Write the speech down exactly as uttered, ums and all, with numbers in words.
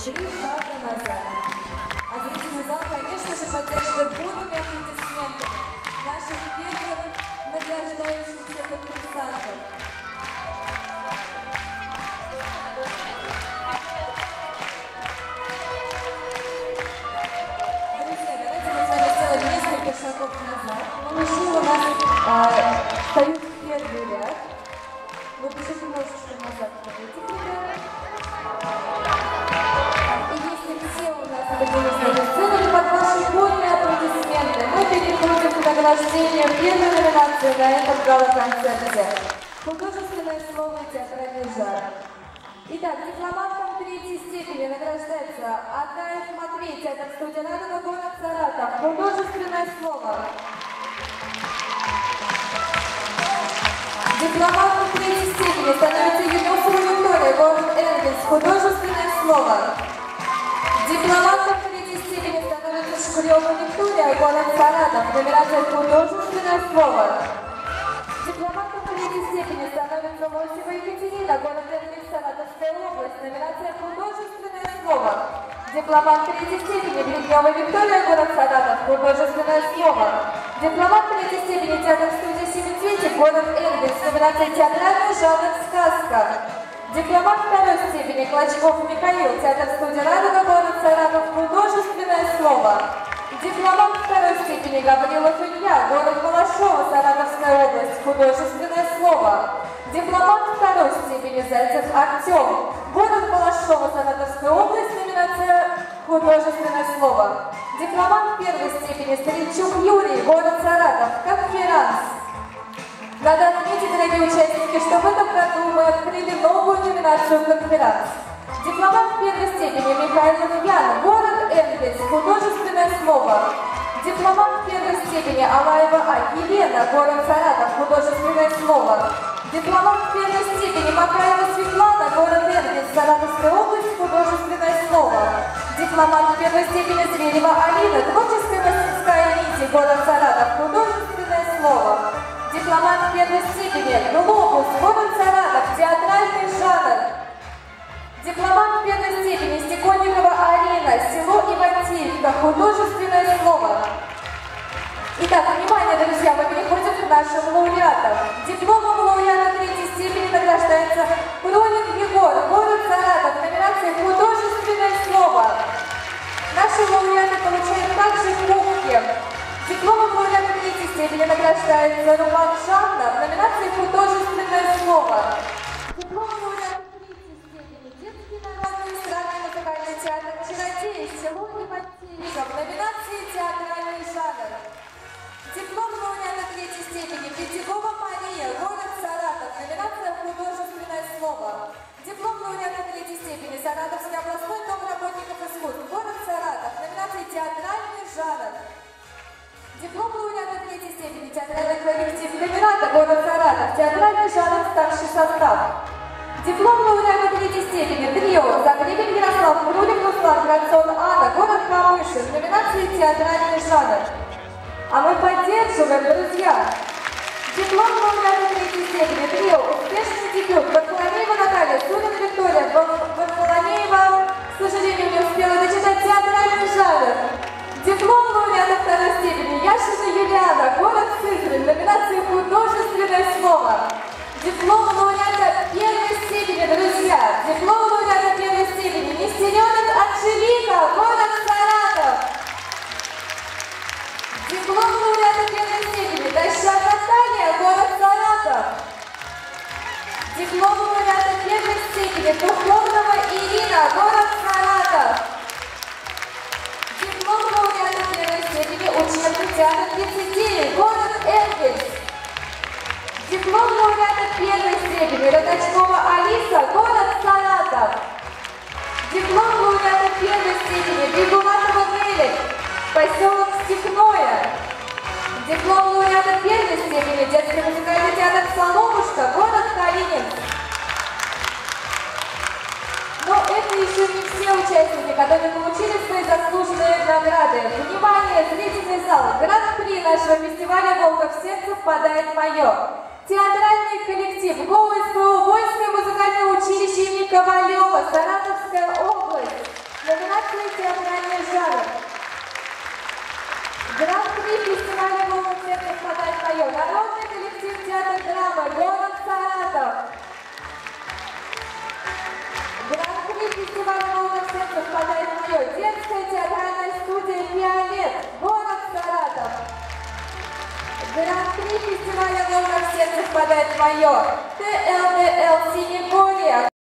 Три шага назад. А зрительный зал, конечно же, поддерживает бурными аплодисментами наших первых награждающихся конкурсантов. Друзья, давайте мы с вами сделаем несколько шагов назад. Малыши у нас а, встают в первый ряд. Вы еще немножечко назад ходите, ребята. И если все у нас поделились сцены под ваши бурные аплодисменты, мы переходим к награждению первой номинации на этом гала-концерте. Художественное слово и театральный жанр. Итак, дипломантом третьей степени награждается Агаев Матвей, театр студия Радуга, город Саратов. Художественное слово. Дипломантом третьей степени становится Юнусова Виктория, город Энгельс. Художественное слово. Дипломантом третьей степени становится Шкурева Виктория, город Саратов. Номинация «Художественное слово». Дипломантом третьей степени становится Лосева Екатерина, город Энгельс, Саратовская область. Номинация «Художественное слово». Дипломант третьей степени Гриднева Виктория, город Саратов. Художественное слово. Дипломант третьей степени театр студия Семицветик, город Энгельс. Номинация «Театральный жанр сказка». Дипломант второй степени Клочков Михаил, театр студия Радуга, город Саратов. Художественное слово. Дипломант второй степени Гаврилов Илья, город Балашова, Саратовская область. Художественное слово. Дипломант второй степени Зайцев Артем, город Балашова, Саратовская область. Номинация «Художественное слово». Дипломант первой степени Старичук Юрий, город Саратов. Конферанс. Надо отметить, дорогие участники, что в этом году мы открыли новую номинацию «Конферанс». Дипломант первой степени Михайлов Ян, город Энгельс. Художественное слово. Дипломант первой степени Алаева А. Елена, город Саратов. Художественное слово. Дипломант первой степени Макаева Светлана, город Энгельс, Саратовская область. Художественное слово. Дипломант первой степени Зверева Алина, творческая мастерская Нити, город Саратов. Художественное слово. Дипломант первой степени Глобус, город Саратов. Театральный жанр. Дипломант первой степени Стекольникова Арина, село Ивантеевка. Художественное слово. Итак, внимание, друзья, мы переходим к нашим лауреатам. Дипломом лауреата третьей степени награждается Проник Егор, город Саратов. Номинация «Художественное слово». Наши лауреаты получают также кубки. Дипломом лауреата третьей степени награждается Роман Жанна в номинации «Художественное слово». Дипломом лауреата третьей степени Детский народный эстрадный музыкальный театр «Чародеи», село Ивантеевка в номинации «Театральный жанр». Диплом лауреата третьей степени Пятигова Мария, город Саратов. Номинация «Художественное слово». Диплом лауреата третьей степени Саратовский областной дом работников искусств, город Саратов. Номинация «Театральный жанр». Диплом лауреата третьей степени театральный коллектив Камерата, город Саратов. Театральный жанр старший состав. Диплом лауреата третьей степени трио Загребин Ярослав, Крулик Руслан, Грацон Анна, город Камышин. Номинация «Театральный жанр». А мы поддерживаем, друзья. Диплом лауреата третьей степени трио «Успешный дебют». Варфоломеева Наталья, Сурин Виктория. Варфоломеева, к сожалению, не успела дочитать «Театральный жанр». Диплом лауреата второй степени Яшина Юлиана, город Сызрань. Номинация «Художественное слово». Диплом лауреата первой степени, друзья. Диплом лауреата первой степени Нестеренок Анжелика, город Саратов. Диплом лауреата первой степени Доща Наталья, город Саратов. Диплом лауреата первой степени Духовного Ирина, город Саратов. Диплом лауреата первой степени Учебный театр тридцать девять, город Энгельс. Диплом лауреата первой степени Родачкова Алиса, город Саратов. Диплом лауреата первой степени Бегуматова Мелик, поселок Степное. Диплом лауреата первой степени Детский музыкальный театр Соломушка, город Калининск. Но это еще не все участники, которые получили свои заслуженные награды. Внимание, зрительный зал! Гран-при нашего фестиваля «Волга в сердце» впадает мое. Театральный коллектив ГОУ СПО Вольское музыкальное училище имени Ковалева, Саратовская область. Гран-при фестиваля «Волга в сердце впадает мое». тэ эл дэ эл «Синегорье».